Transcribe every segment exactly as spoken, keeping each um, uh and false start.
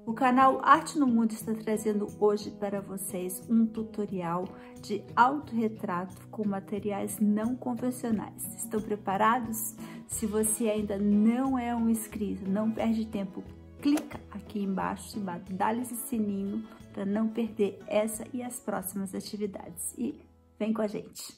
O canal Arte no Mundo está trazendo hoje para vocês um tutorial de autorretrato com materiais não convencionais. Estão preparados? Se você ainda não é um inscrito, não perde tempo, clica aqui embaixo e dá-lhe esse sininho para não perder essa e as próximas atividades. E vem com a gente!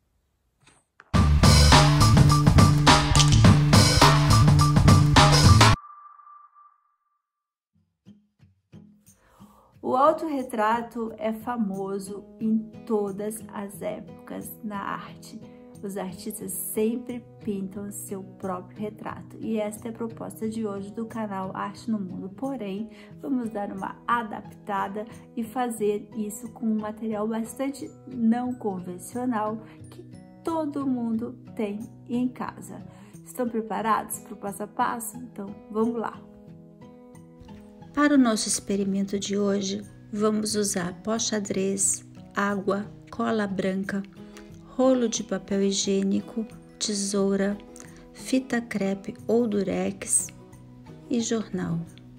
O autorretrato é famoso em todas as épocas na arte. Os artistas sempre pintam seu próprio retrato e esta é a proposta de hoje do canal Arte no Mundo. Porém, vamos dar uma adaptada e fazer isso com um material bastante não convencional que todo mundo tem em casa. Estão preparados para o passo a passo? Então, vamos lá! Para o nosso experimento de hoje, vamos usar pó xadrez, água, cola branca, rolo de papel higiênico, tesoura, fita crepe ou durex e jornal.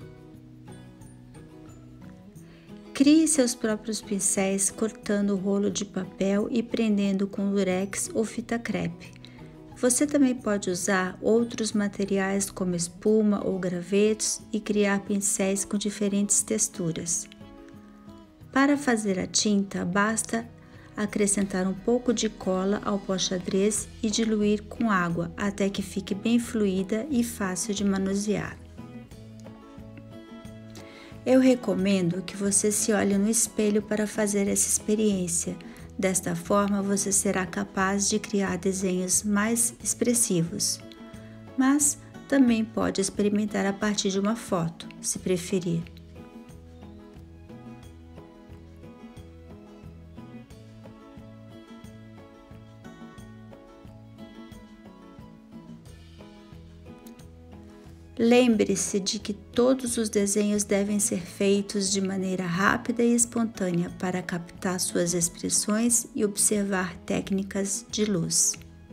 Crie seus próprios pincéis cortando o rolo de papel e prendendo com durex ou fita crepe. Você também pode usar outros materiais como espuma ou gravetos e criar pincéis com diferentes texturas. Para fazer a tinta, basta acrescentar um pouco de cola ao pó xadrez e diluir com água até que fique bem fluida e fácil de manusear. Eu recomendo que você se olhe no espelho para fazer essa experiência. Desta forma, você será capaz de criar desenhos mais expressivos. Mas também pode experimentar a partir de uma foto, se preferir. Lembre-se de que todos os desenhos devem ser feitos de maneira rápida e espontânea para captar suas expressões e observar técnicas de luz.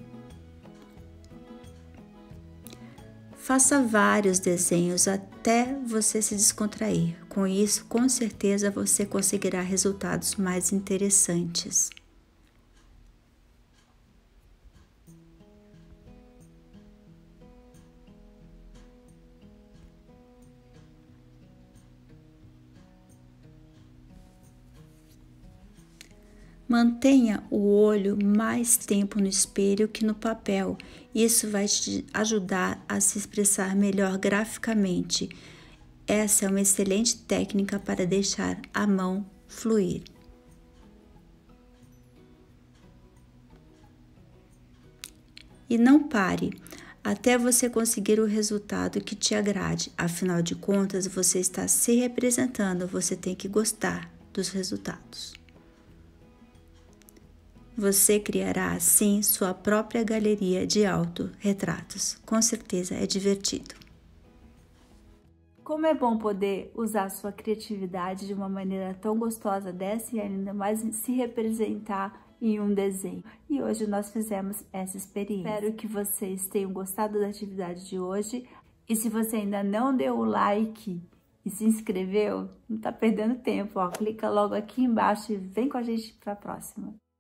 Faça vários desenhos até você se descontrair. Com isso, com certeza você conseguirá resultados mais interessantes. Mantenha o olho mais tempo no espelho que no papel. Isso vai te ajudar a se expressar melhor graficamente. Essa é uma excelente técnica para deixar a mão fluir. E não pare até você conseguir o resultado que te agrade. Afinal de contas, você está se representando, você tem que gostar dos resultados. Você criará assim sua própria galeria de autorretratos. Com certeza é divertido. Como é bom poder usar sua criatividade de uma maneira tão gostosa dessa e ainda mais se representar em um desenho. E hoje nós fizemos essa experiência. Espero que vocês tenham gostado da atividade de hoje. E se você ainda não deu o like e se inscreveu, não tá perdendo tempo, ó. Clica logo aqui embaixo e vem com a gente para a próxima.